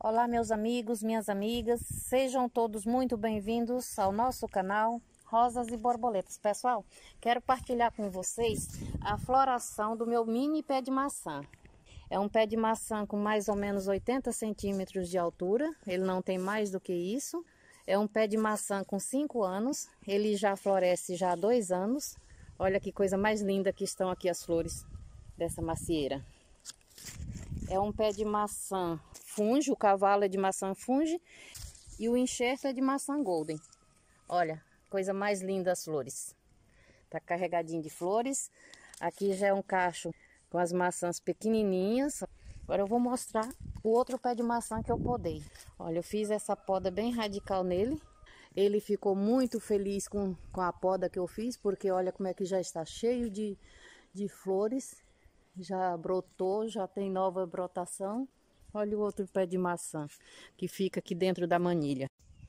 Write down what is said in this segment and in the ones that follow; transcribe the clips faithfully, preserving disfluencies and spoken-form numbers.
Olá, meus amigos, minhas amigas, sejam todos muito bem-vindos ao nosso canal Rosas e Borboletas. Pessoal, quero partilhar com vocês a floração do meu mini pé de maçã. É um pé de maçã com mais ou menos oitenta centímetros de altura, ele não tem mais do que isso. É um pé de maçã com cinco anos, ele já floresce já há dois anos. Olha que coisa mais linda que estão aqui as flores dessa macieira. É um pé de maçã funge, o cavalo é de maçã funge e o enxerto é de maçã golden. Olha, coisa mais linda as flores. Tá carregadinho de flores. Aqui já é um cacho com as maçãs pequenininhas. Agora eu vou mostrar o outro pé de maçã que eu podei. Olha, eu fiz essa poda bem radical nele. Ele ficou muito feliz com, com a poda que eu fiz, porque olha como é que já está cheio de, de flores. Já brotou, já tem nova brotação. Olha o outro pé de maçã que fica aqui dentro da manilha.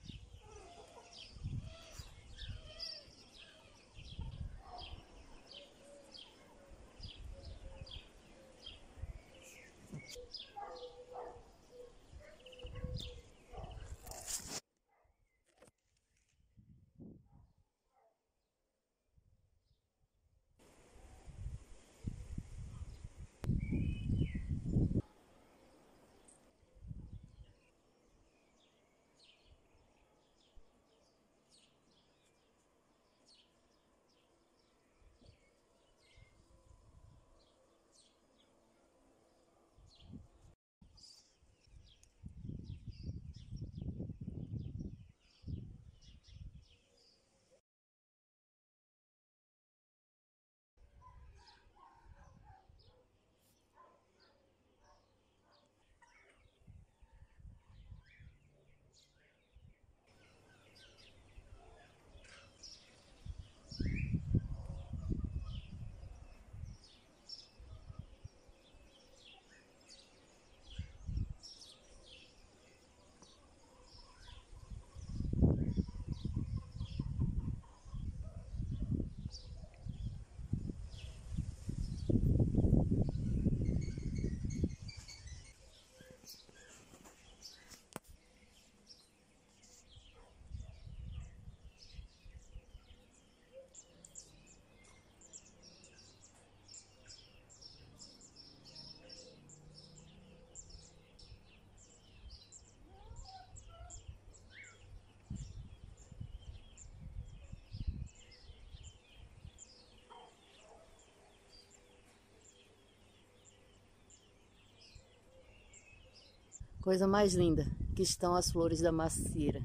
Coisa mais linda que estão as flores da macieira.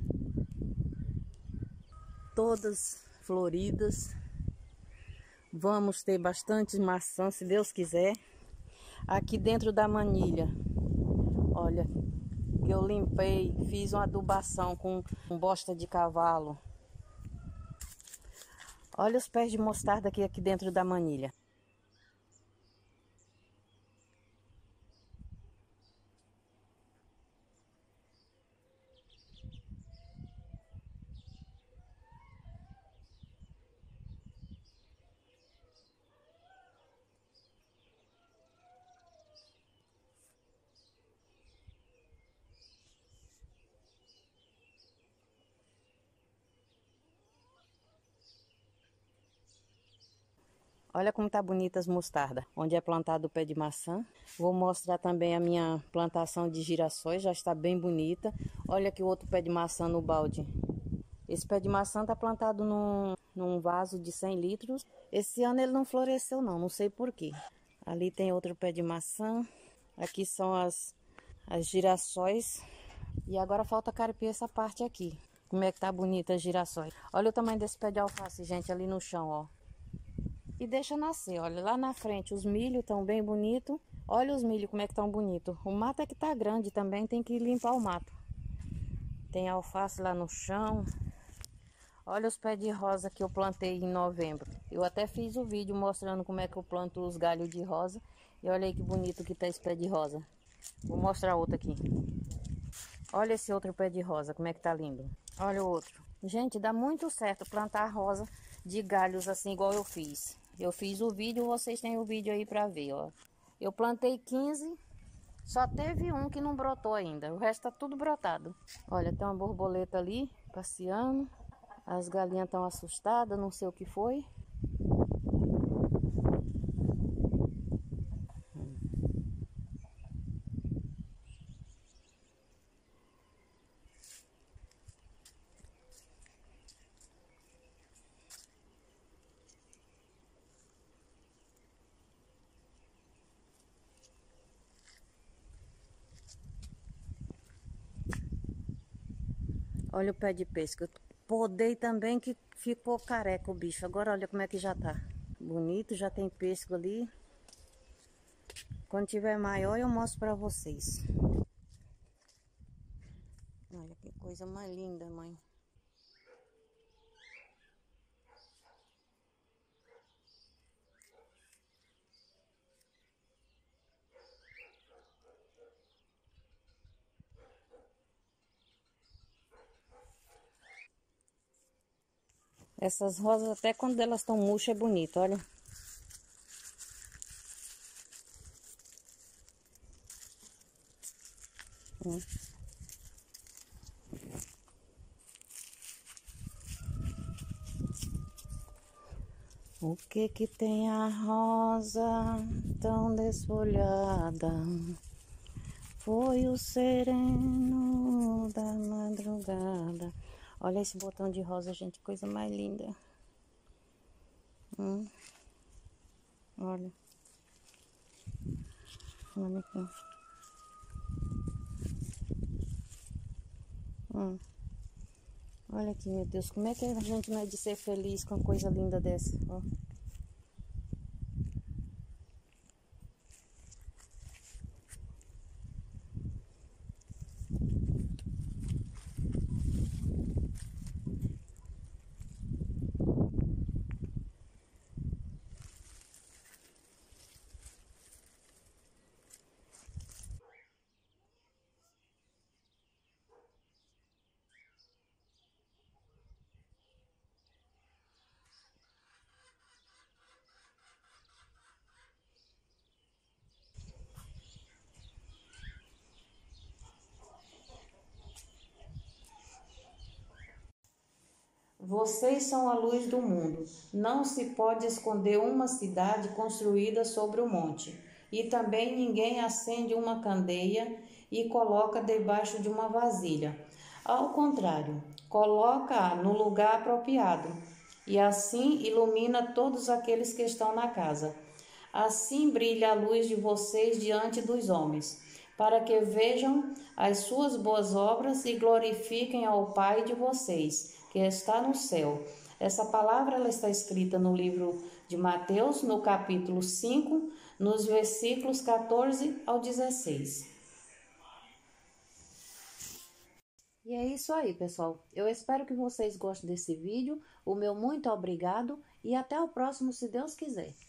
Todas floridas. Vamos ter bastante maçã, se Deus quiser. Aqui dentro da manilha, olha, que eu limpei, fiz uma adubação com bosta de cavalo. Olha os pés de mostarda aqui, aqui dentro da manilha. Olha como tá bonita as mostardas, onde é plantado o pé de maçã. Vou mostrar também a minha plantação de girassóis, já está bem bonita. Olha aqui o outro pé de maçã no balde. Esse pé de maçã tá plantado num, num vaso de cem litros. Esse ano ele não floresceu não, não sei porquê. Ali tem outro pé de maçã. Aqui são as, as girassóis. E agora falta carpir essa parte aqui. Como é que tá bonita as girassóis. Olha o tamanho desse pé de alface, gente, ali no chão, ó. E deixa nascer, olha, lá na frente os milho estão bem bonitos. Olha os milho como é que estão bonitos. O mato é que tá grande também, tem que limpar o mato. Tem alface lá no chão. Olha os pés de rosa que eu plantei em novembro. Eu até fiz o vídeo mostrando como é que eu planto os galhos de rosa. E olha aí que bonito que tá esse pé de rosa. Vou mostrar outro aqui. Olha esse outro pé de rosa, como é que tá lindo. Olha o outro. Gente, dá muito certo plantar rosa de galhos assim igual eu fiz. Eu fiz o vídeo, vocês têm o vídeo aí pra ver, ó. Eu plantei quinze, Só teve um que não brotou ainda, o resto tá tudo brotado. Olha, tem uma borboleta ali passeando. As galinhas estão assustadas, não sei o que foi. Olha o pé de pêssego. Eu podei também que ficou careca o bicho. Agora olha como é que já tá. Bonito, já tem pêssego ali. Quando tiver maior eu mostro pra vocês. Olha que coisa mais linda, mãe. Essas rosas, até quando elas estão murchas, é bonito, olha. Hum. O que que tem a rosa tão desfolhada? Foi o sereno da madrugada. Olha esse botão de rosa, gente, coisa mais linda. Hum. Olha. Olha aqui. Hum. Olha aqui, meu Deus, como é que a gente não é de ser feliz com coisa linda dessa? Ó. Vocês são a luz do mundo. Não se pode esconder uma cidade construída sobre o monte. E também ninguém acende uma candeia e coloca debaixo de uma vasilha. Ao contrário, coloca-a no lugar apropriado, e assim ilumina todos aqueles que estão na casa. Assim brilha a luz de vocês diante dos homens, para que vejam as suas boas obras e glorifiquem ao Pai de vocês, que está no céu. Essa palavra ela está escrita no livro de Mateus, no capítulo cinco, nos versículos quatorze ao dezesseis. E é isso aí, pessoal. Eu espero que vocês gostem desse vídeo. O meu muito obrigado e até o próximo, se Deus quiser.